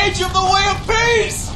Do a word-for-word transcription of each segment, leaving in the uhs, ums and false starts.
age of the way of peace!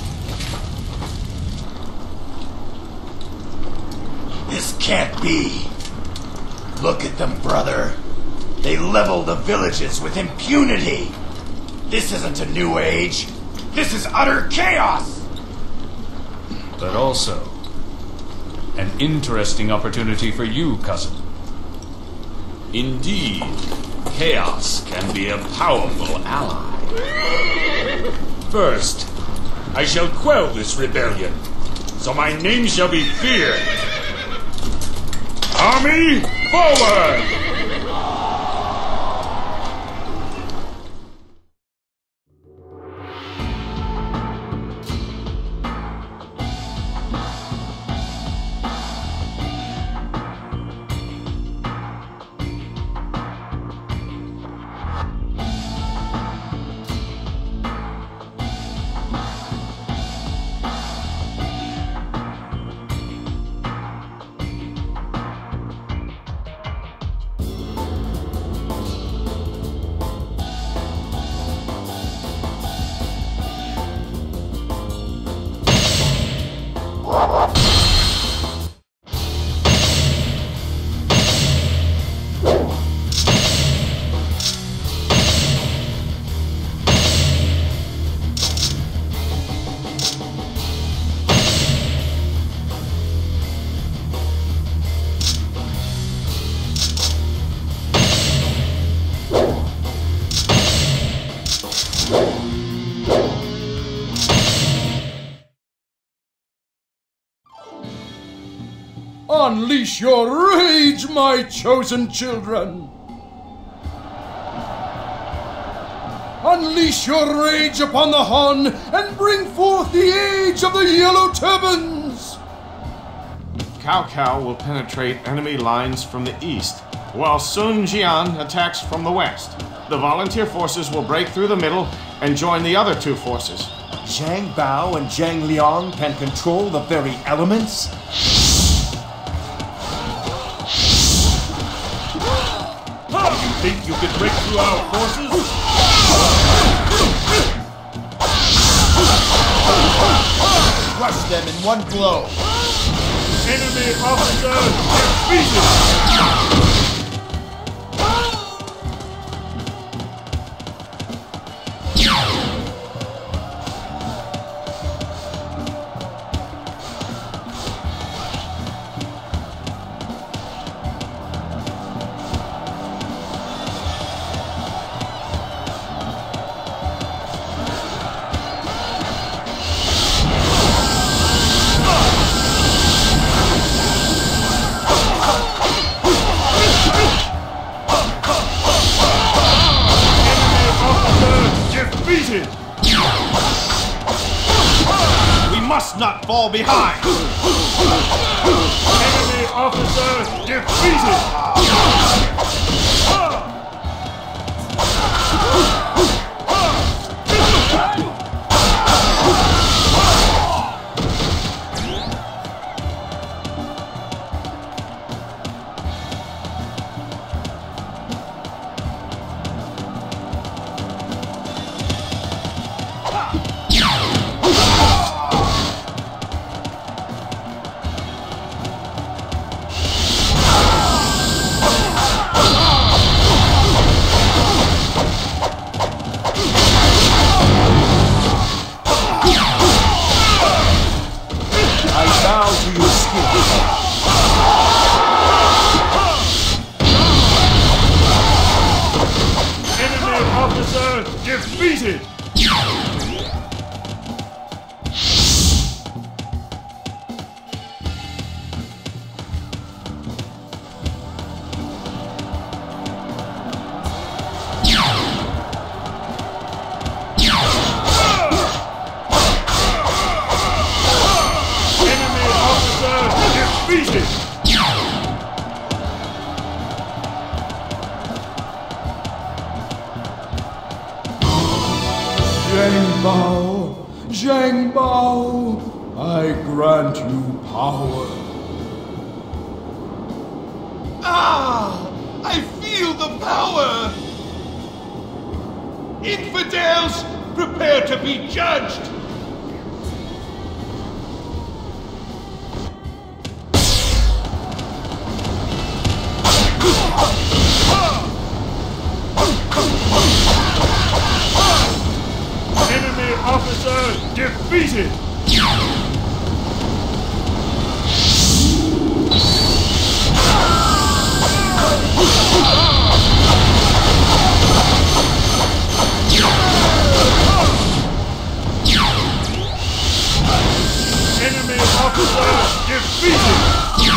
This can't be. Look at them, brother. They level the villages with impunity. This isn't a new age. This is utter chaos. But also, an interesting opportunity for you, cousin. Indeed, chaos can be a powerful ally. First, I shall quell this rebellion, so my name shall be feared. Army, forward! Unleash your rage, my chosen children! Unleash your rage upon the Han and bring forth the age of the Yellow Turbans! Cao Cao will penetrate enemy lines from the east, while Sun Jian attacks from the west. The volunteer forces will break through the middle and join the other two forces. Zhang Bao and Zhang Liang can control the very elements? You think you can break through our forces? Crush them in one blow! Enemy officer defeated! We must not fall behind! Enemy officer defeated! Defeated! Enemy officer defeated! Zhang Bao, Zhang Bao, I grant you power. Ah! I feel the power! Infidels, Prepare to be judged! Enemy officer defeated! Enemy officer defeated!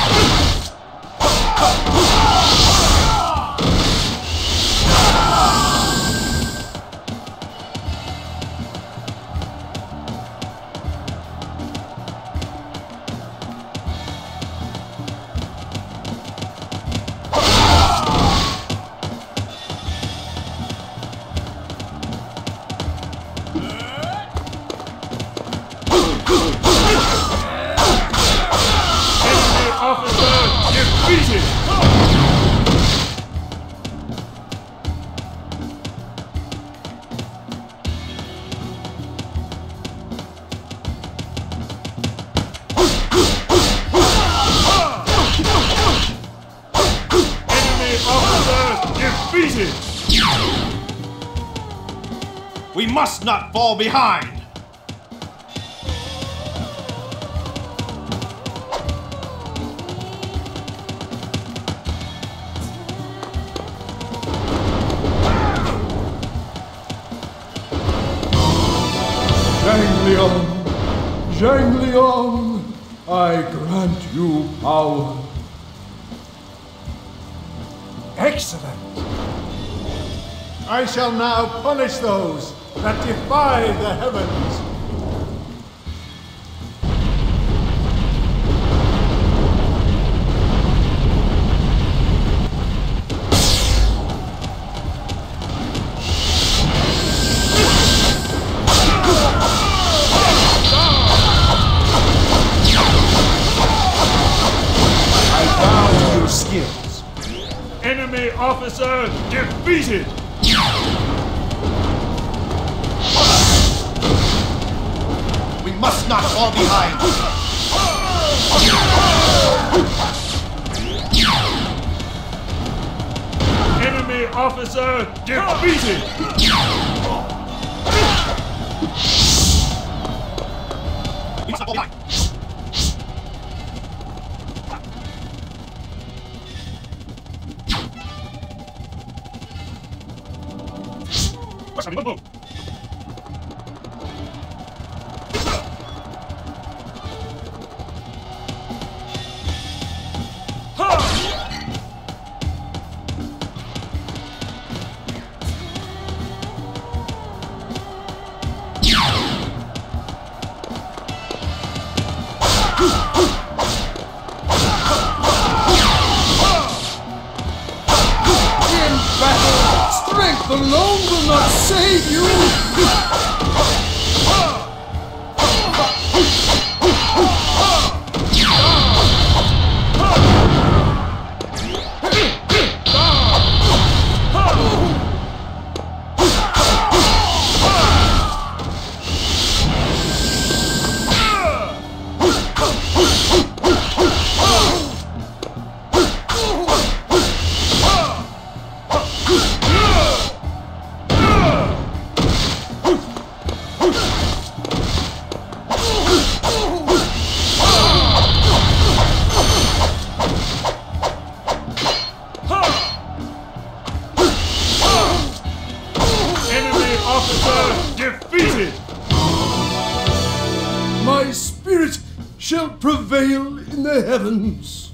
We must not fall behind! Zhang Liang, Zhang Liang, I grant you power. Excellent! I shall now punish those that defy the heavens. I bow to your skills. Enemy officer defeated! We must not fall behind. Enemy officer defeated! We must not fall behind. Strength alone will not save you! My spirit shall prevail in the heavens.